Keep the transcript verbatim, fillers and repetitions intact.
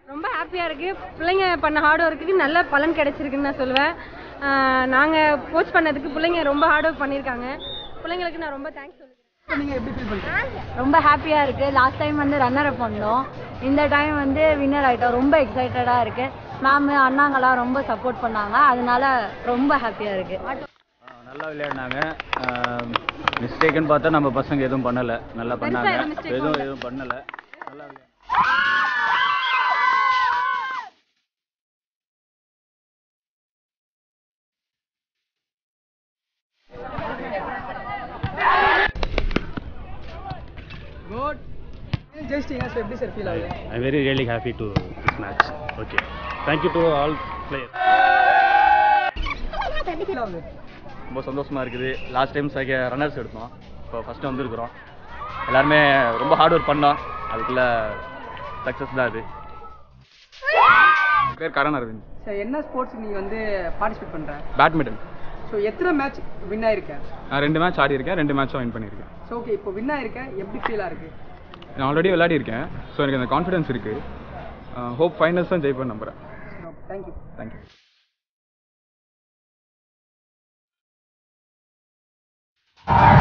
ரொம்ப ஹாப்பியாக இருக்குது. பிள்ளைங்க பண்ண ஹார்ட் ஒர்க்குக்கு நல்ல பலன் கிடைச்சிருக்குன்னு நான் சொல்லுவேன். நாங்கள் கோச் பண்ணதுக்கு பிள்ளைங்க ரொம்ப ஹார்ட் ஒர்க் பண்ணியிருக்காங்க. பிள்ளைங்களுக்கு நான் ரொம்ப தேங்க்ஸ் சொல்லுவேன். நீங்கள் எப்படி ஃபீல் பண்ணுறீங்க? ரொம்ப ஹாப்பியாக இருக்குது. லாஸ்ட் டைம் வந்து ரன்னர் அப் பண்ணோம், இந்த டைம் வந்து வின்னர் ஆகிட்டோம். ரொம்ப எக்ஸைட்டடாக இருக்குது. மேம் அண்ணாங்களாம் ரொம்ப சப்போர்ட் பண்ணாங்க, அதனால ரொம்ப ஹாப்பியாக இருக்குது. நல்லா விளையாடினாங்க. மிஸ்டேக்குன்னு பார்த்தா நம்ம பசங்க எதுவும் பண்ணலை, நல்லா பண்ணாங்க. எதுவும் எதுவும் பண்ணலை, நல்லா விளையாடு. குட். ஜெயிச்சிட்டீங்க சார், எப்படி சார் ஃபீல் ஆகுது? I very really happy to this match. Okay, thank you to all players. ரொம்ப சந்தோஷமாக இருக்குது. லாஸ்ட் டைம் சக ரன்னர்ஸ் எடுத்தோம், இப்போ ஃபஸ்ட்டு வந்துருக்குறோம். எல்லாருமே ரொம்ப ஹார்ட் ஒர்க் பண்ணோம், அதுக்குள்ளே சக்ஸஸ் தான். அது பேர் கரண் அரவிந்த் சார். என்ன ஸ்போர்ட்ஸ் நீங்கள் வந்து பார்ட்டிசிபேட் பண்ணுறேன்? பேட்மிண்டன். ஸோ எத்தனை மேட்ச் வின் ஆயிருக்கேன்? நான் ரெண்டு மேட்ச் ஆடி இருக்கேன், ரெண்டு மேட்சும் வின் பண்ணியிருக்கேன். ஸோ ஓகே, இப்போ வின் ஆயிருக்கேன், எப்படி ஃபீலாக இருக்குது? நான் ஆல்ரெடி விளையாடி இருக்கேன், ஸோ எனக்கு அந்த கான்ஃபிடன்ஸ் இருக்குது. ஹோப் ஃபைனல்ஸ் தான் ஜெயிப்பேன் நம்புகிறேன். தேங்க்யூ. தேங்க்யூ.